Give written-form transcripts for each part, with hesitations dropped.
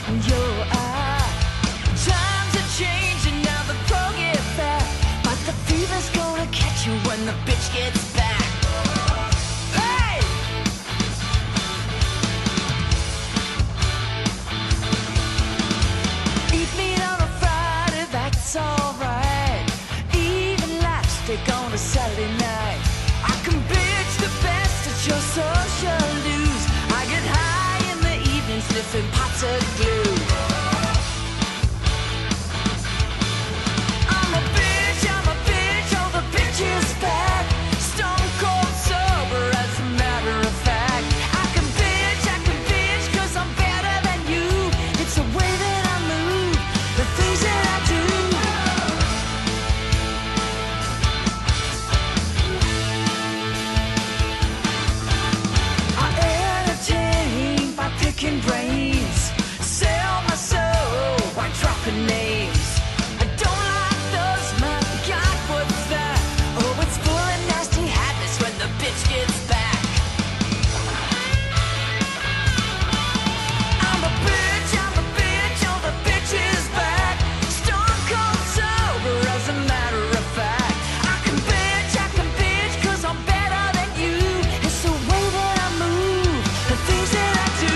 your eye. Times are changing now, the pro get fat, but the fever's gonna catch you when the bitch gets back. Hey! Eat meat on a Friday, that's alright. Even lipstick on a Saturday night. I can bitch the best at your social news. I get high in the evening, sniffing pots of glue. I'm a bitch, oh the bitch is back. Stone cold sober as a matter of fact. I can bitch, cause I'm better than you. It's the way that I move, the things that I do. I entertain by picking brains, sell my soul by dropping names. I don't like those, my God, what's that? Oh, it's full of nasty habits when the bitch gets back. I'm a bitch, oh the bitch is back. Stone cold sober as a matter of fact. I can bitch, cause I'm better than you. It's the way that I move, the things that I do.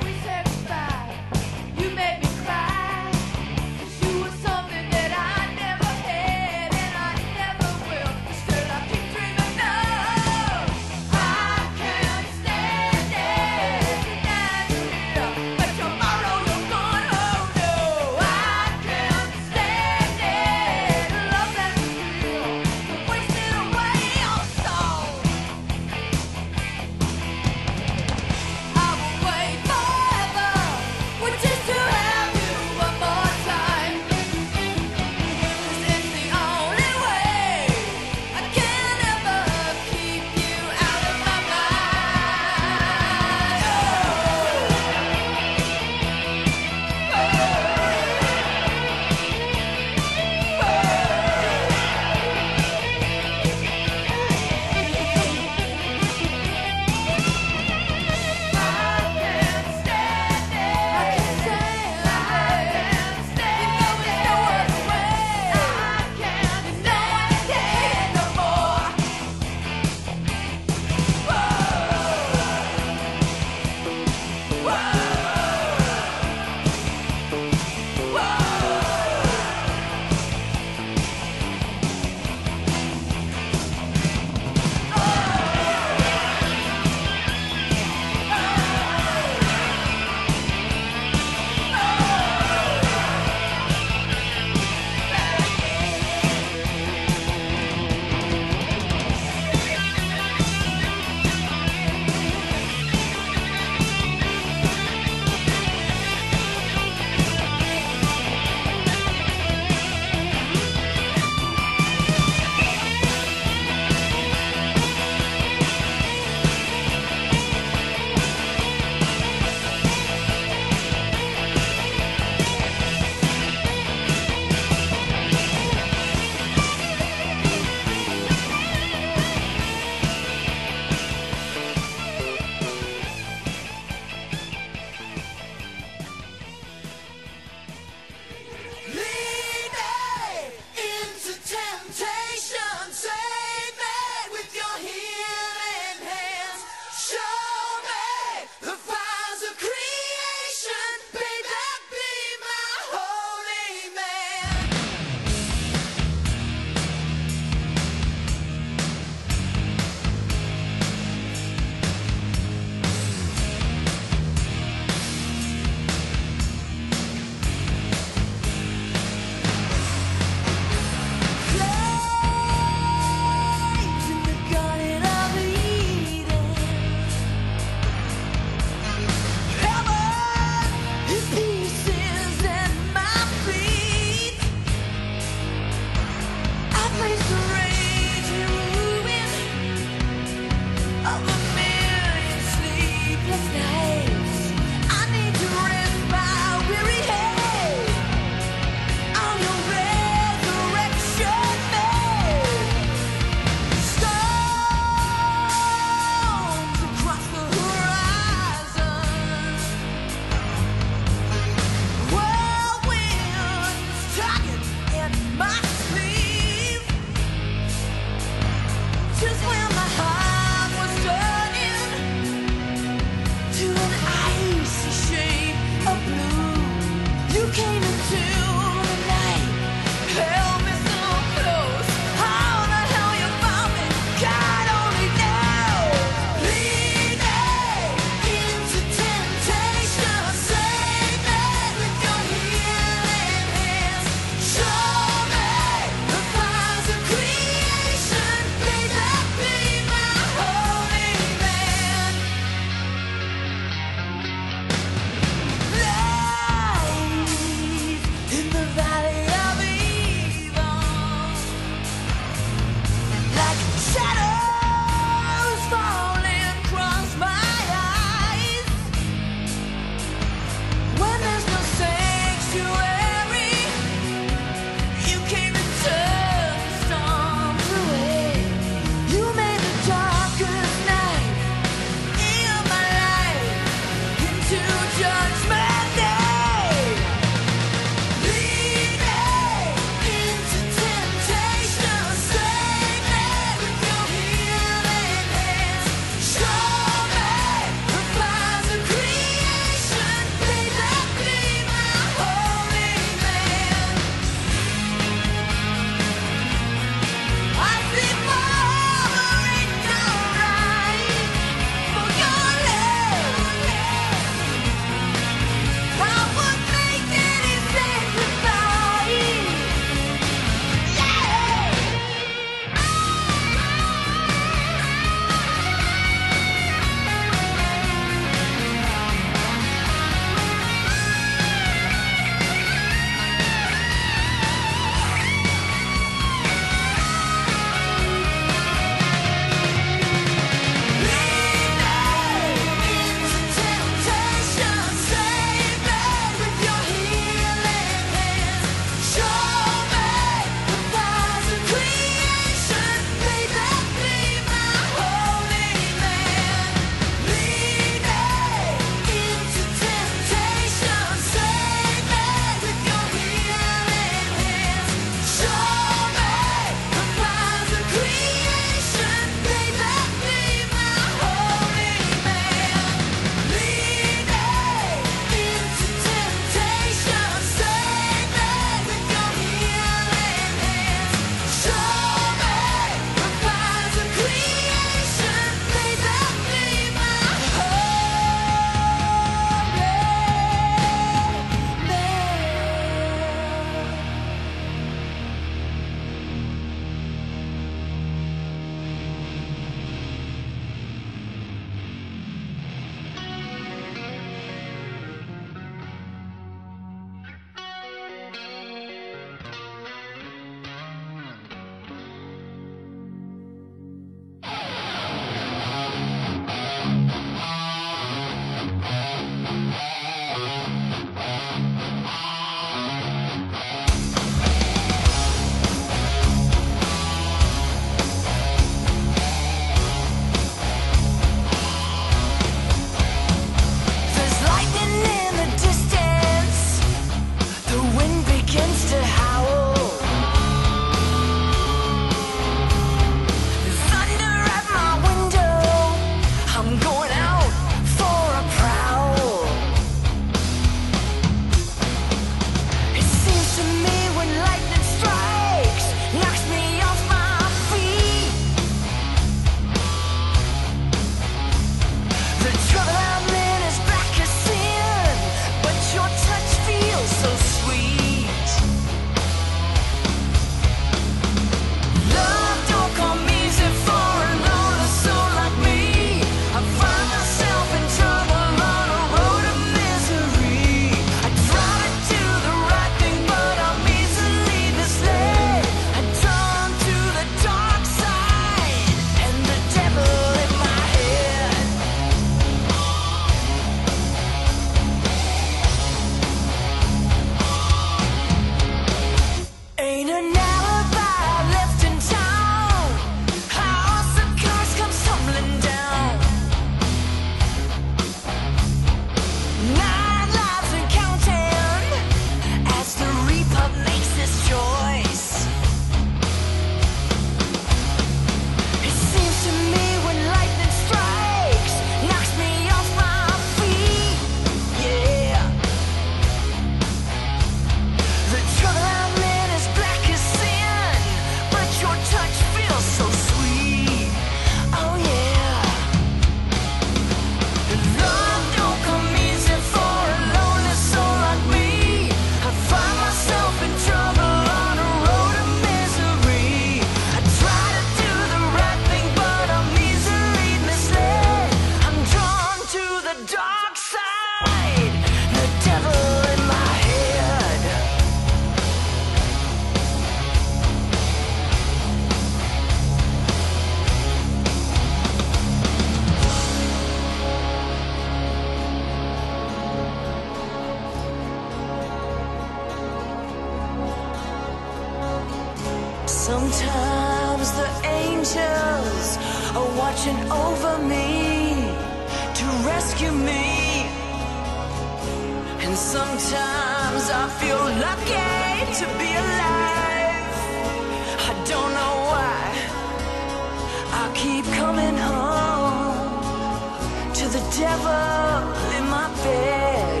Sometimes the angels are watching over me to rescue me, and sometimes I feel lucky to be alive. I don't know why I keep coming home to the devil in my bed.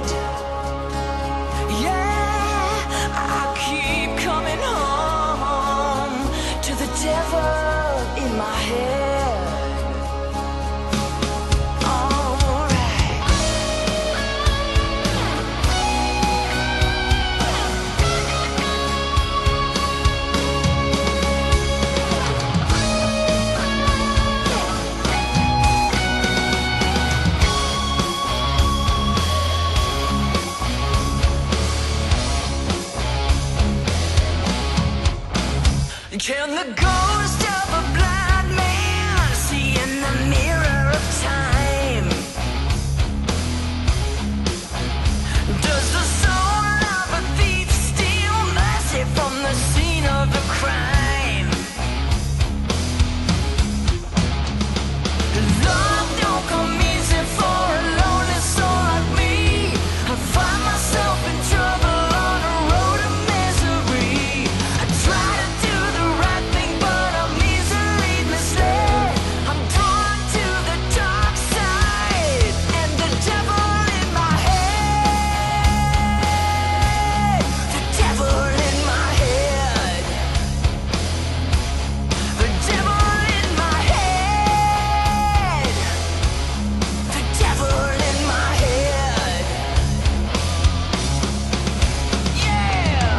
Yeah, I keep coming home to the devil in my head. Can the ghost of a blind man see in the mirror of time? Does the soul of a thief steal mercy from the scene of the crime? Love don't come easy for a lonely soul like me. I find myself in trouble on a road of misery. I try to do the right thing, but I'm easily misled. I'm drawn to the dark side and the devil in my head. The devil in my head. The devil in my head. The devil in my head. Yeah.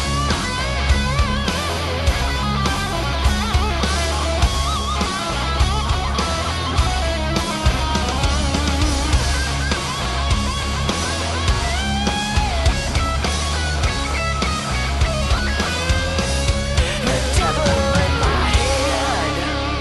The devil in my head.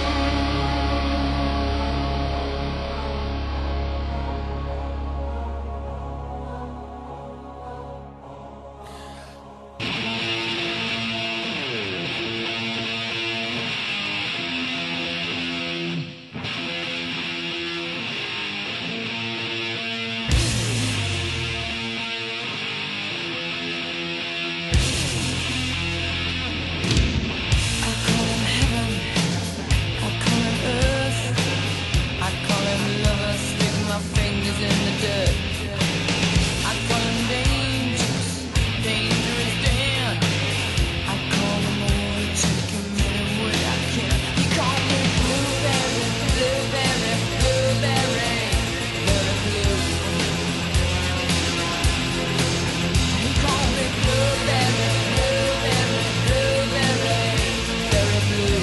I call him heaven, I call him earth, I call him lover, stick my fingers in the dirt. I call him dangerous, dangerous Dan. I call him over, take him anywhere I can. He called me blueberry, blueberry, blueberry, very blue. He called me blueberry, blueberry, blueberry, very blue.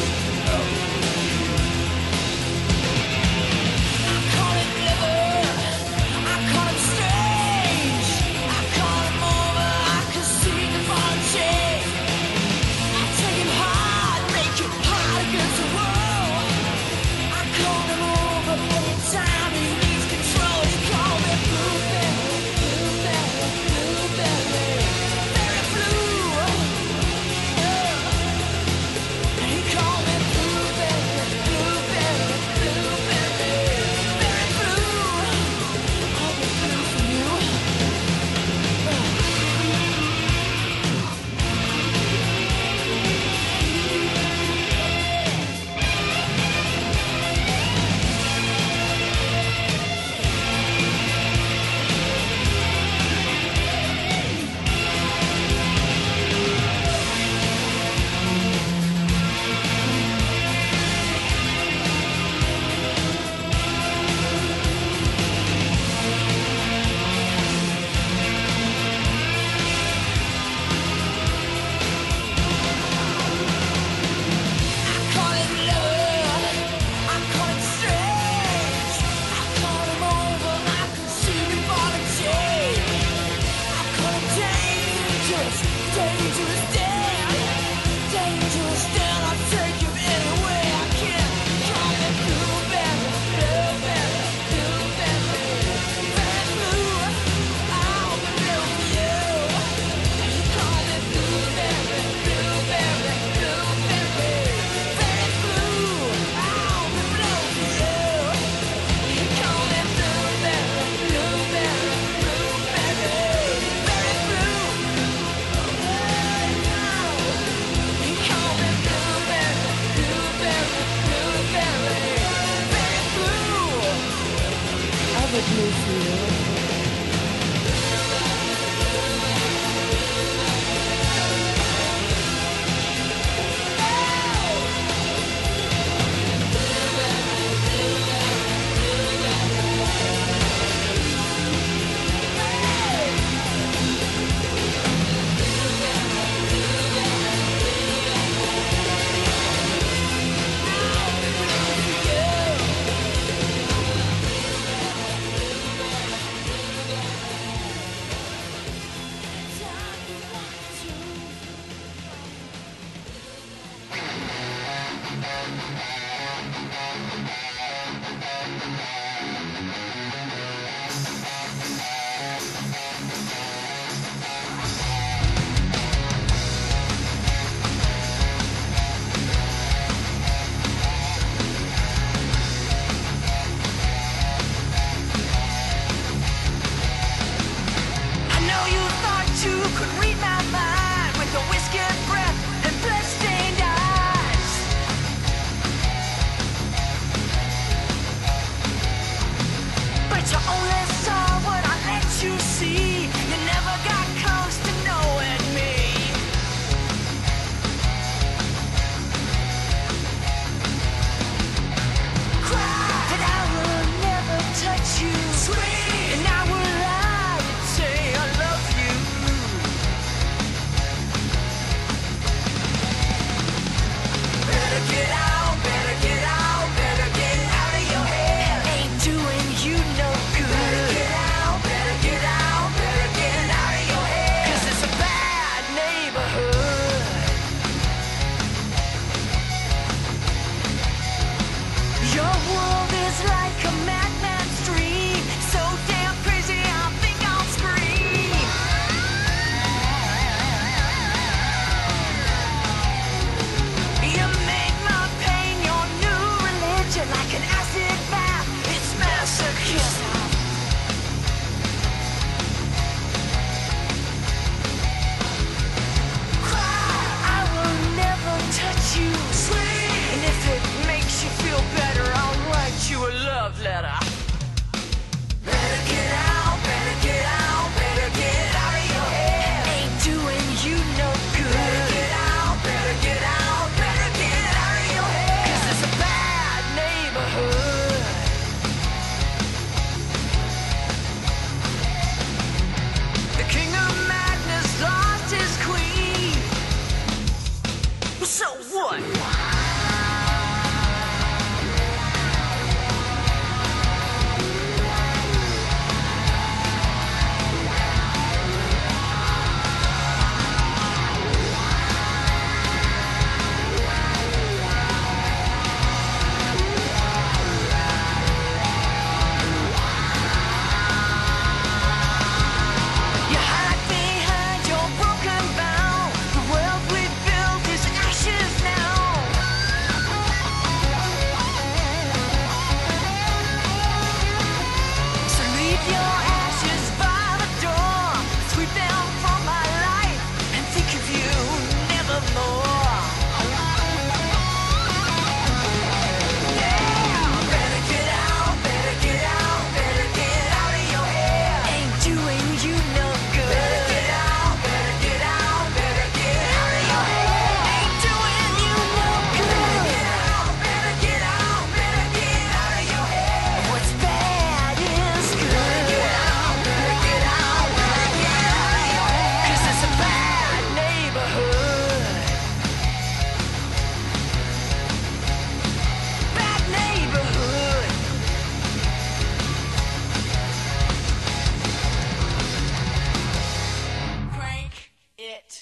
I call him clever, I call him strange, I call him over, I can see the change. I take him hard, make him hard against the wall. I call him over anytime he needs control. He called me blueberry, blueberry, blueberry, very blue. He called me blueberry, blueberry, blueberry, very blue. I'll be blue for you. I call him lover, I call him strange, I call him over, I can see the change. I call him dangerous, dangerous Dan, dangerous Dan. I'll take him anywhere I can. Call me blueberry, blueberry, blueberry, very blue. I'll be blue for you. Call me blueberry, blueberry, blueberry. you nevermore. Yeah, better get out, better get out, better get out of your head. Ain't doing you no good. Better get out, better get out, better get out of your head. Ain't doing you no good. Better get out, better get out of your head. What's bad is good. Better get out, better get out, better get out of your head. 'Cause it's a bad neighborhood. Bad neighborhood. Crank it.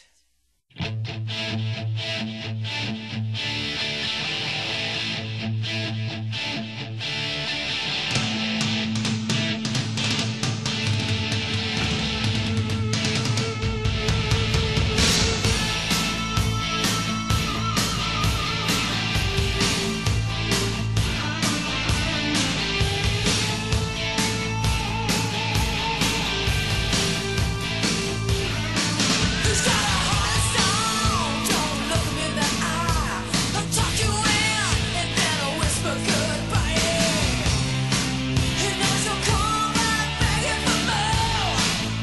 Who's got a heart of stone? Don't look him in the eye. I'll talk you in and then I'll whisper goodbye. He knows you'll come back begging for more.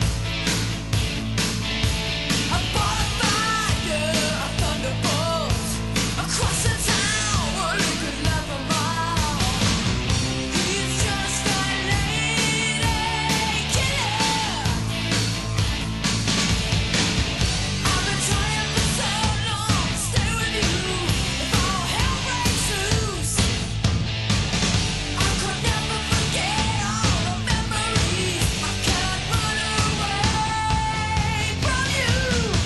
A ball of fire, a thunderbolt across the town. Well, you could love him all. He's just a lady killer. I've been trying for so long to stay with you. If all hell breaks loose, I could never forget all the memories. I can't run away from you.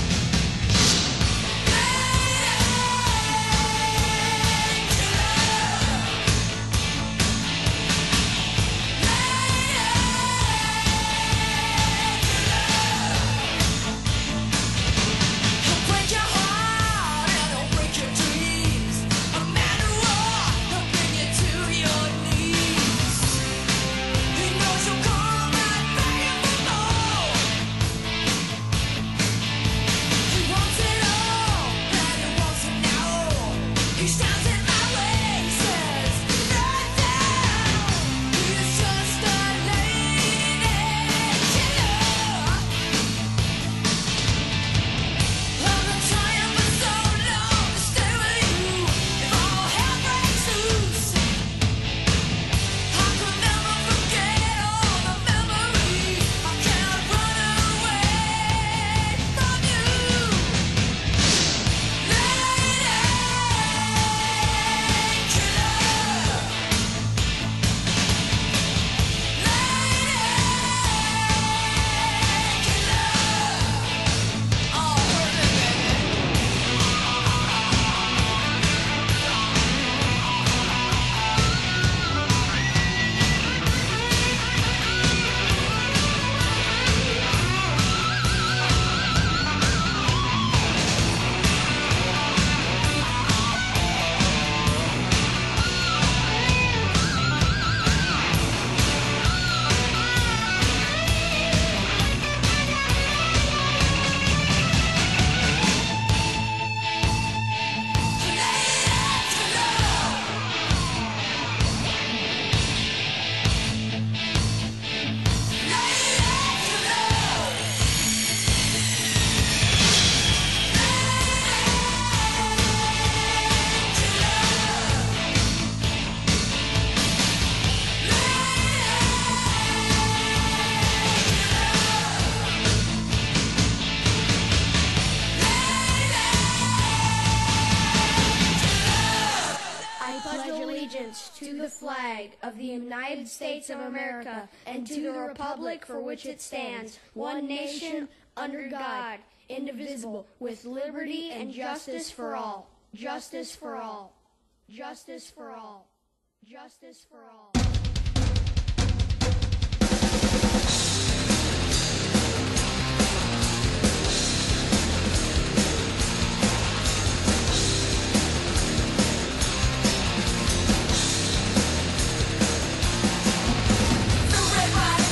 He'll break your heart and he'll break your dreams. A man of war, he'll bring you to your knees. He knows you'll come back begging for more. He wants it all, and he wants it now. He stands in my way, says nothing. He's just a lady killer. I've been trying for so long to stay with you. If all hell breaks loose, I could never forget all the memories. I can't run away from you. I pledge allegiance to the flag of the United States of America and to the republic for which it stands, one nation, under God, indivisible, with liberty and justice for all. Justice for all. Justice for all. Justice for all.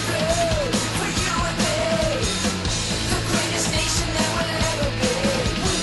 For you and me, the greatest nation that will ever be.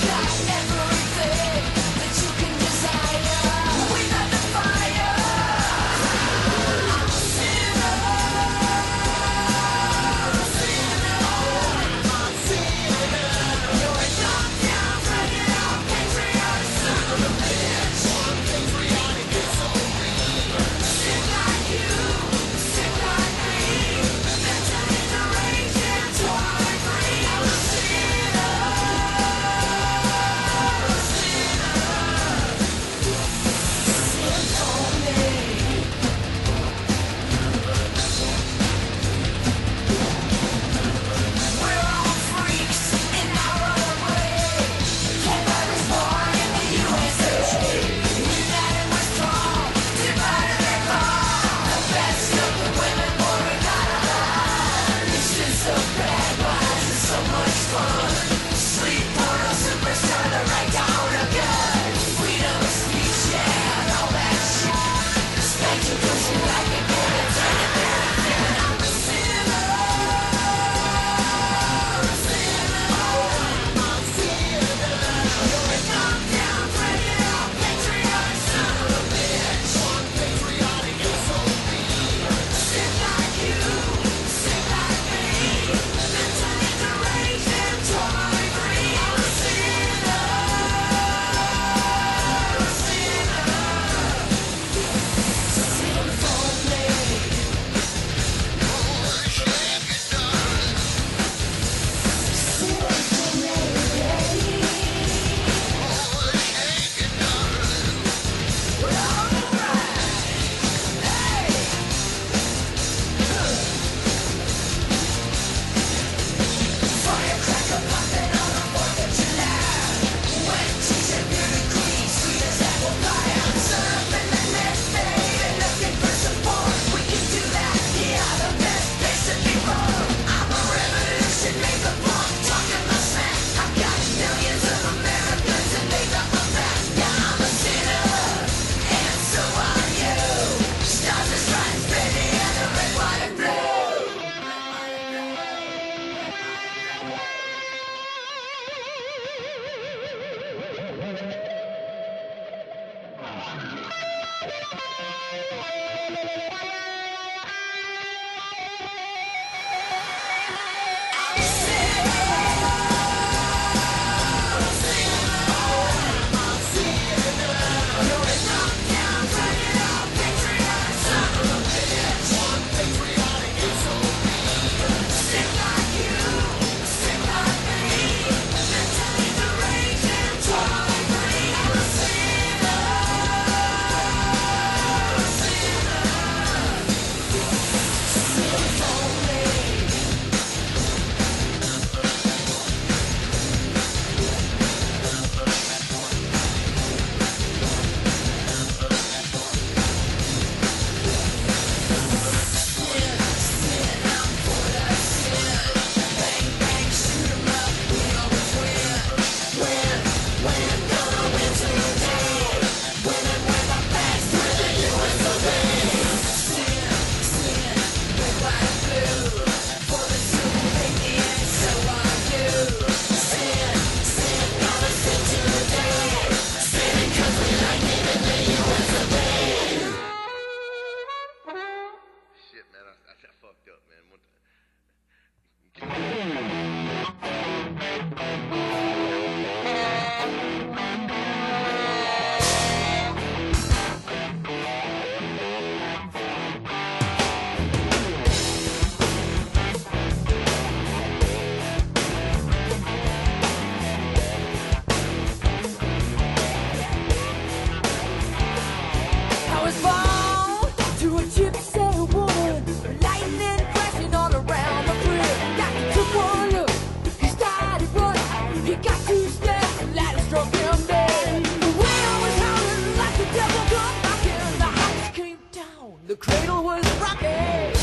cradle was rocking.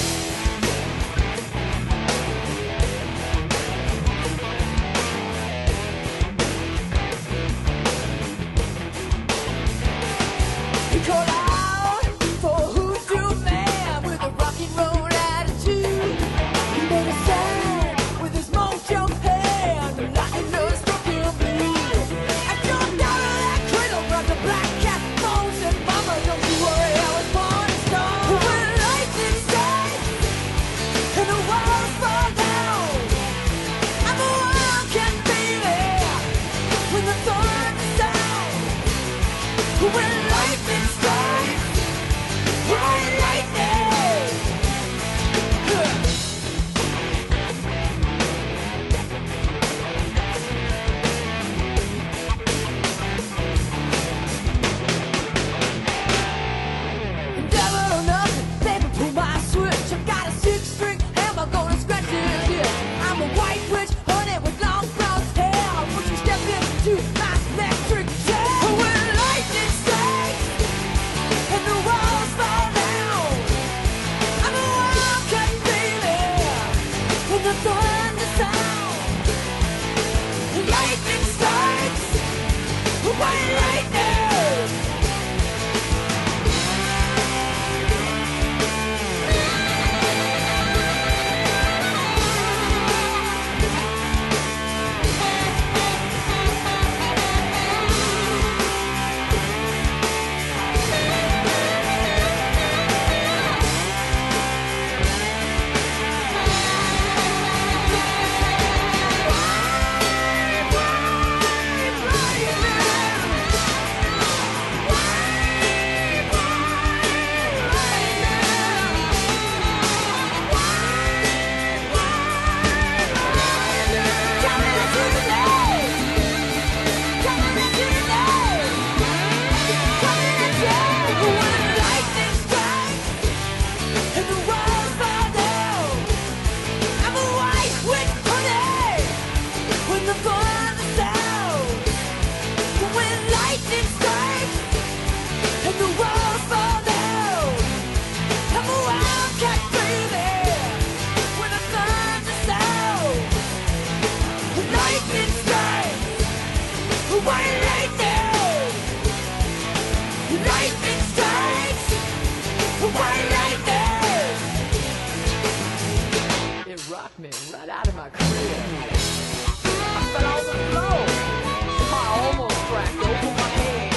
He called out for a hoodoo man with a rock and roll attitude. He made a sound with his mojo hand, the lightning struck him blue. I jumped out of that cradle, grabbed the black cat bones, and mama, don't you worry, I was born a star. When lightning strikes and the walls fall down, I'm a wildcat baby. When the thunder sounds, when lightning strikes, bright lightning. Devil or nothing, baby, pull my switch. I've got a 6-string hammer, gonna scratch his ear. I'm a white witch, honey, with long brown hair. Won't you step into my electric chair? When lightning strikes and the walls fall down, I'm a wildcat baby. When the thunder sounds, lightning strikes, white lightning. It rocked me right out of my crib. I fell on the floor. I almost cracked open my head.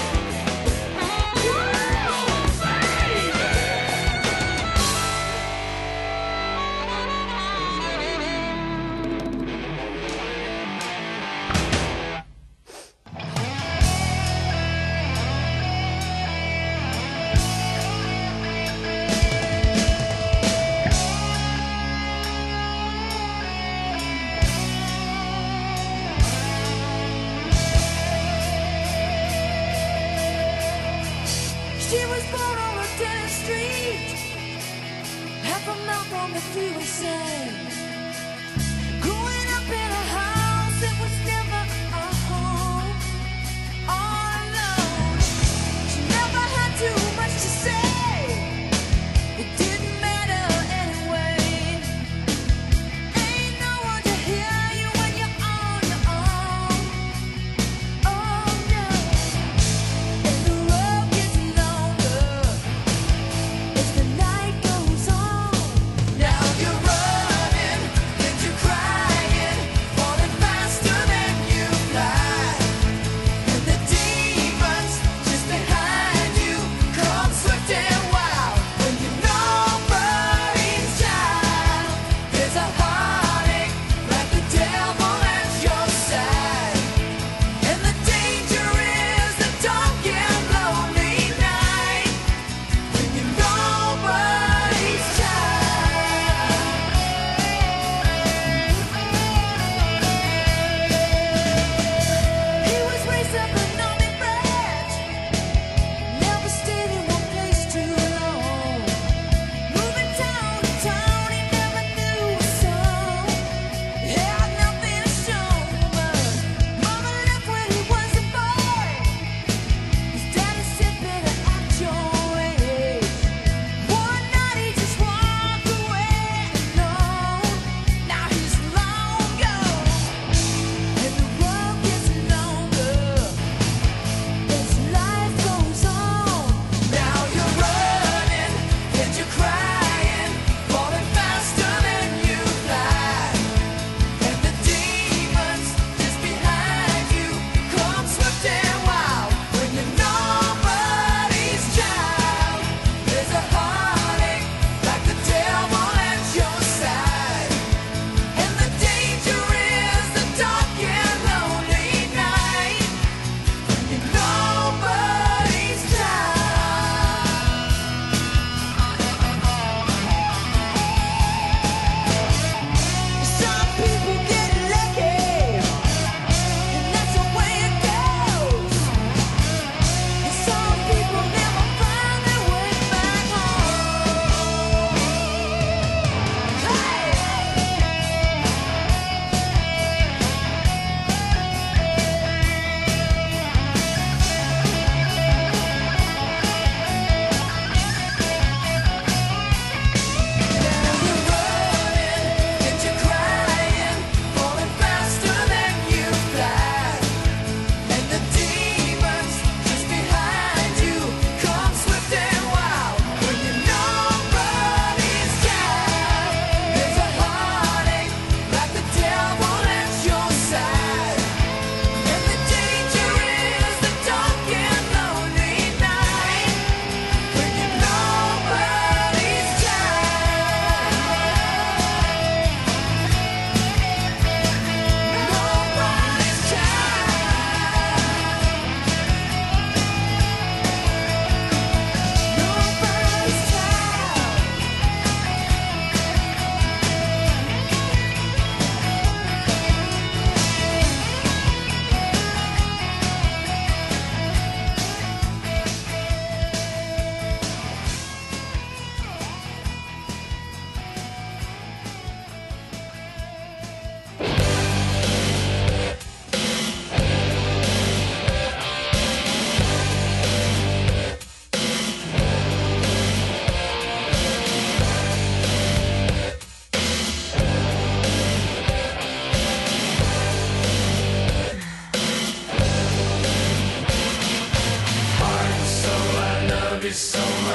She was born on a dead street, half a mouth on the freeway sand. Growing up in a house that was never a home, all alone. She never had too much to say, it didn't matter anyway. Ain't no one to hear you when you're on your own. Oh no. As the road gets longer, as the night goes on, now you're running.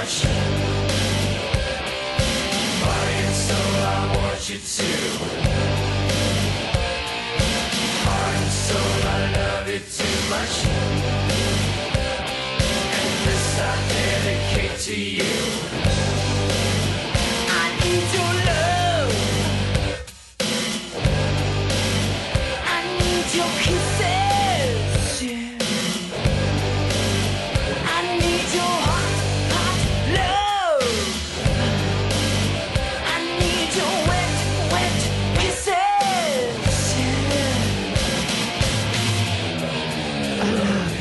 much. Body and soul, I want you to. Heart and soul, I love you too much. And this I dedicate to you. I need your love. I need your kisses. Yeah. I need your hot, hot love. I need your wet, wet kisses. Yeah. I love you.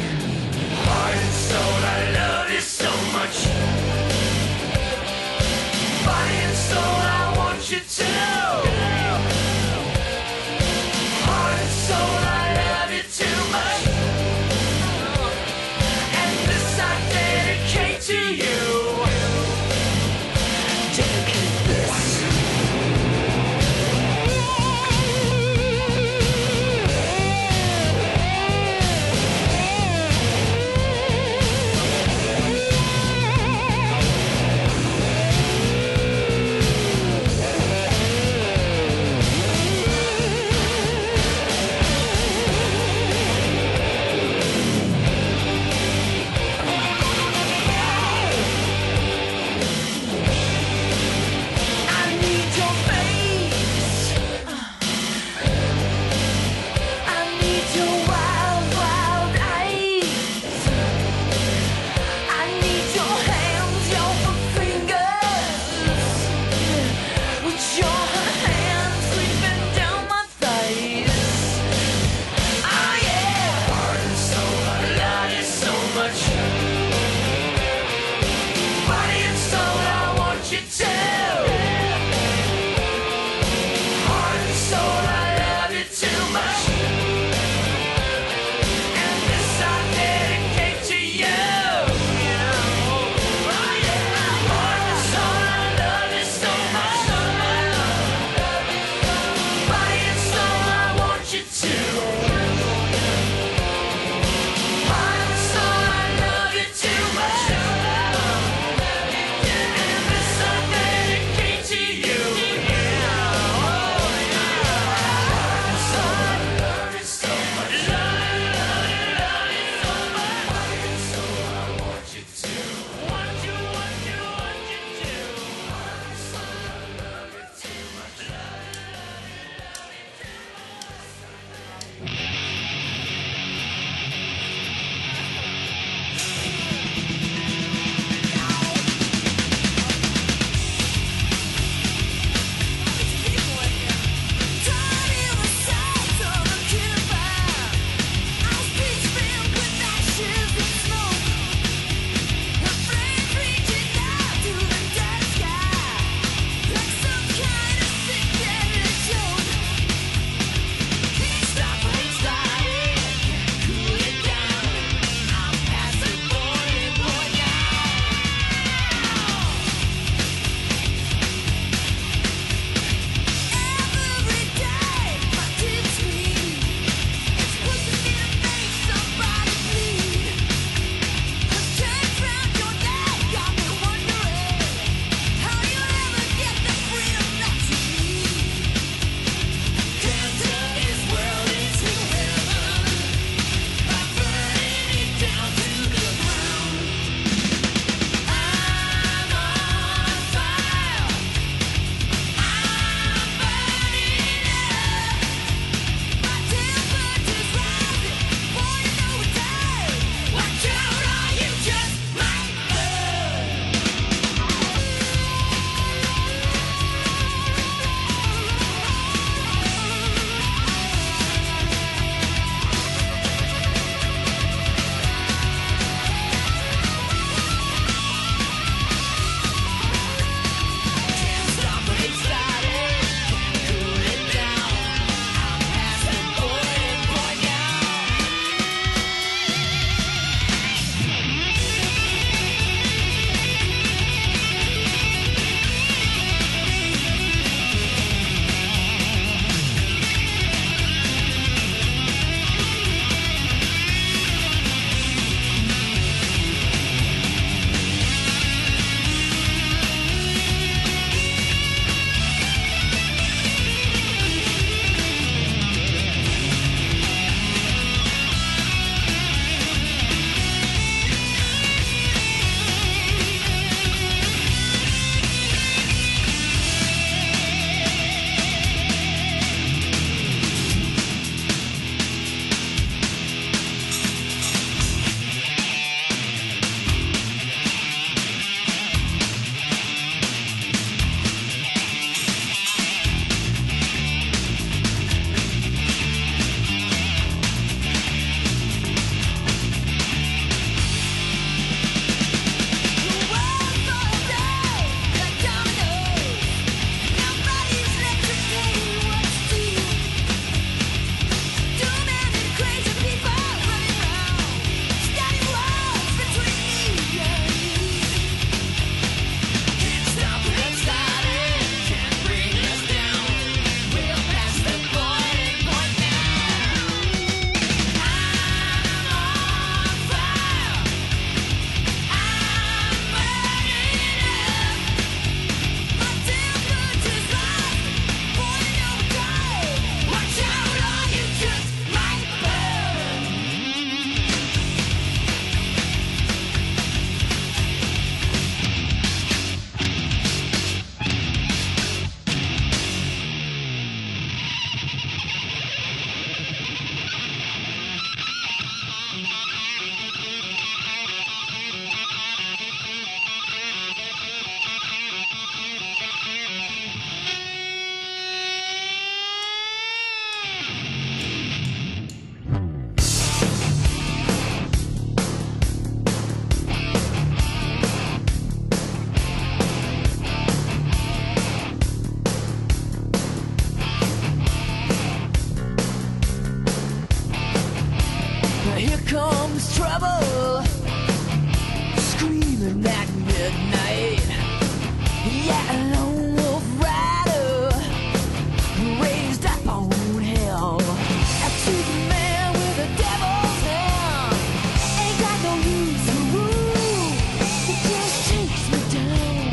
comes trouble, screaming at midnight. Yeah, a lone wolf rider raised up on hell. I see the man with the devil's hand. Ain't got no use for rule. It just takes me down.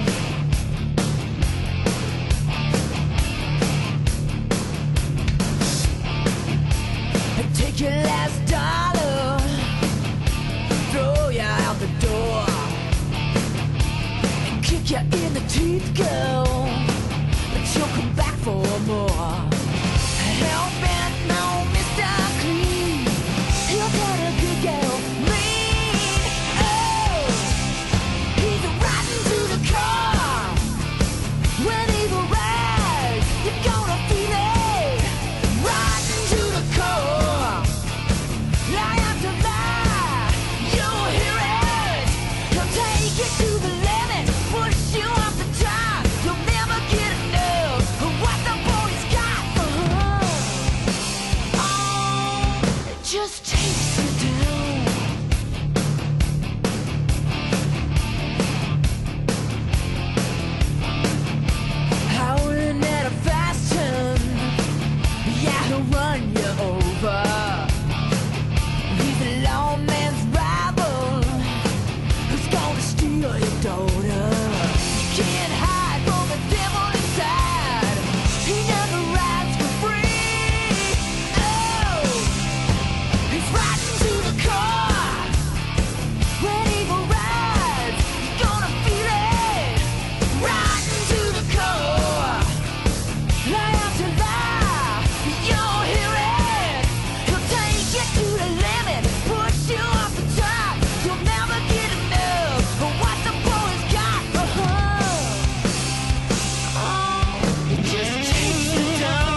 Take your last dollar, throw you out the door, and kick you in the teeth, girl. But you'll come back for more. Hell-bent, no Mr. Clean. He'll got a good girl, mean. Oh, he's riding to the car. When evil rides, you're gonna feel it. Riding to the core. Lie after lie, you'll hear it. He'll take you to the limit, push you off the top. You'll never get enough of what the boy's got. Oh, it just takes you down. Howling at a fast turn, yeah, he'll run you over. He's the lawman's rival, who's gonna steal your daughter. You can't hide from the devil inside. He never rides for free. Oh, he's riding to the car. When evil rides, you're gonna feel it. Riding to the core. Lie after lie, you'll hear it. He'll take you to the limit, push you off the top. You'll never get enough of what the boy's got. Oh, it just takes you down.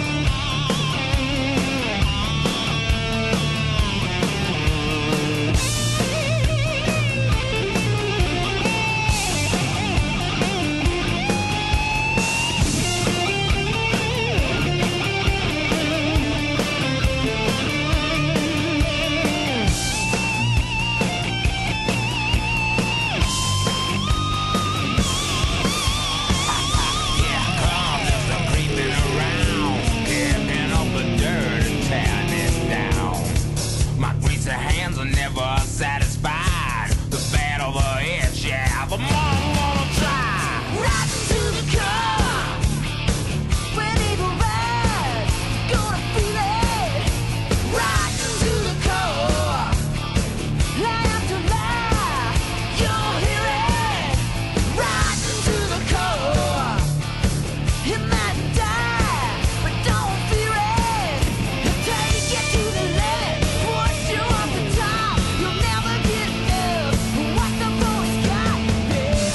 Yeah, come, just a creeping around, kicking up the dirt and tearing it down. My greasy hands are never satisfied. The bad of the itch, yeah, the more I'm gonna try. Riding to the car. When evil rides, gonna feel it. Riding to the core. Lie after lie, you'll hear it. Riding to the core. You might die, but don't fear it. He'll take you to the limit, push you off the top. You'll never get enough of what the boy's got. Yeah.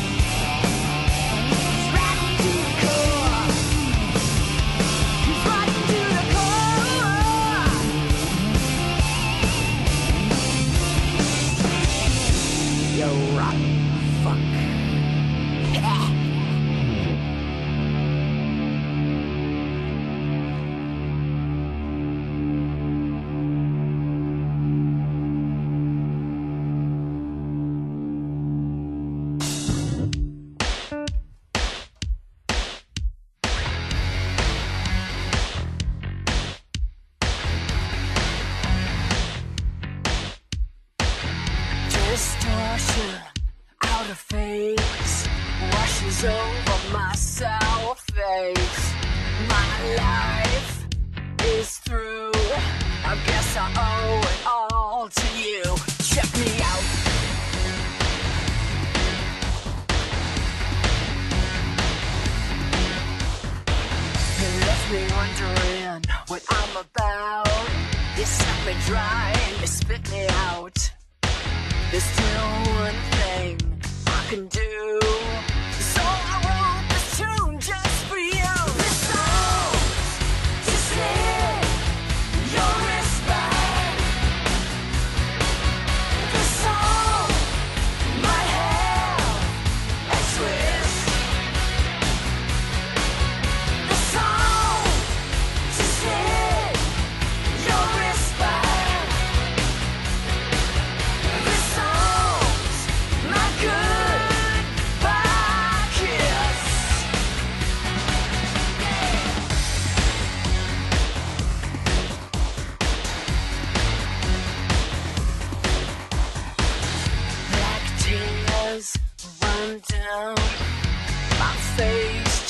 He's riding to the core. He's riding to the core. You rotten fuck. Distortion, out of phase, washes over my sour face. My life is through. I guess I owe it all to you. Check me out. You left me wondering what I'm about. You suck me dry and you spit me out. There's still one thing I can do. So I wrote this tune just for you. This song's to slit your wristband. This song might have a twist. The song to slit your wristband.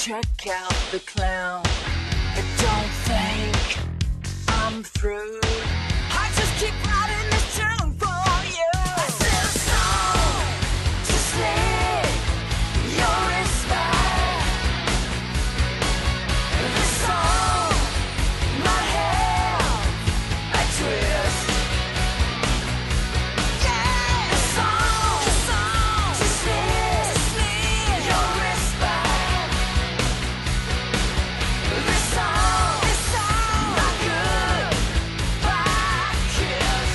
check out the clown. I don't think I'm through. I just keep writing this tune for you. I said a song to slit your respect. This song might have a twist. Yeah, a song to slit your respect. This song, my goodbye kiss.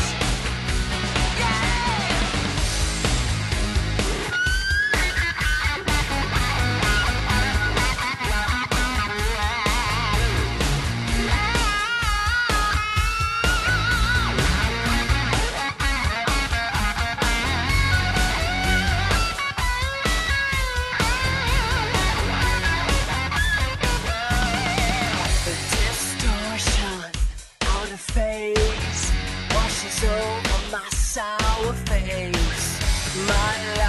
The distortion out of phase washes over my sour face. My